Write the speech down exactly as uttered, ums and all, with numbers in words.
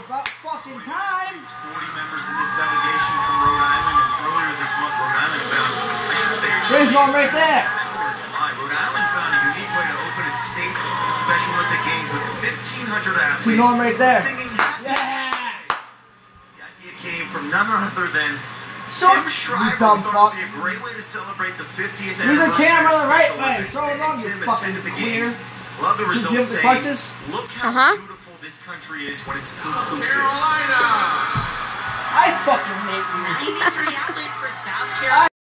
about fucking time. forty members in this delegation from Rhode Island, and earlier this month, Rhode Island found, I should say, there's one right there. Rhode Island found a unique way to open its state Special Olympic Games with fifteen hundred athletes. See one right there. Singing yeah. The idea came from none other than Shut Tim Shriver. dumb Thought fuck. it would be a great way to celebrate the fiftieth Use the anniversary camera of the right Special way. Olympics. Throw it on, you Tim fucking attended the queer. games. Love the Did you results, see the saying, clutches? look how Uh-huh. beautiful this country is when it's inclusive. I fucking hate you. ninety-three athletes for South Carolina.